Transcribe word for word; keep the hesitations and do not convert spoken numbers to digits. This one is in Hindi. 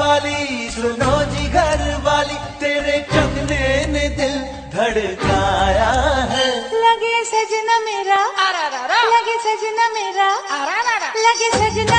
वाली सुनो जी घर वाली, तेरे कंगने ने दिल धड़काया है। लगे सजना मेरा, लगे सजना मेरा, लगे सजना